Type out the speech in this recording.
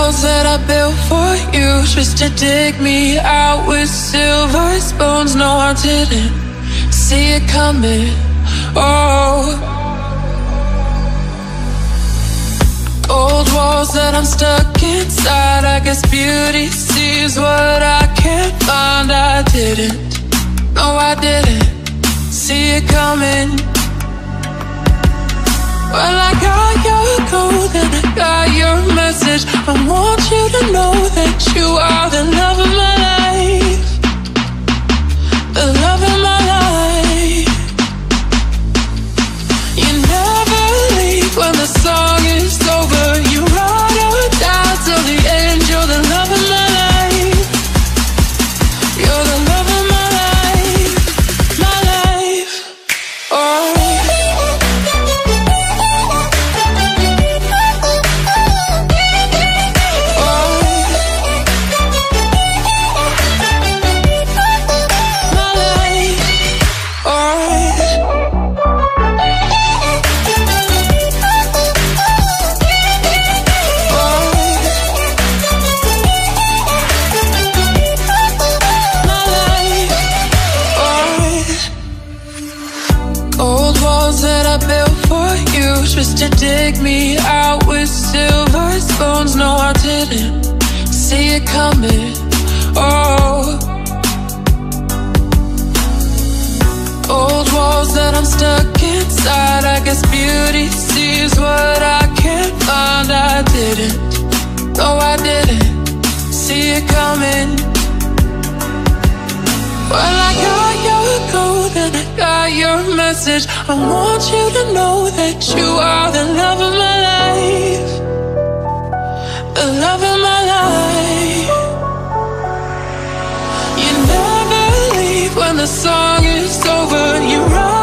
walls that I built for you, just to dig me out with silver spoons. No, I didn't see it coming. Oh, old walls that I'm stuck inside. I guess beauty sees what I can't find. I didn't, no, I didn't see it coming. Well, I got your code and I got your message. I want you to know that you are the love of my life, the love of my life. You never leave when the song is over. You ride or die till the end. You're the love of my life. You're the love of my life, my life. Oh, that I built for you, just to dig me out with silver spoons. No, I didn't see it coming. Oh, old walls that I'm stuck inside. I guess beauty sees what I can't find. I didn't, no, I didn't see it coming. Well, I got your code and I got your message. I want you to know that you are the love of my life, the love of my life. You never leave when the song is over. You run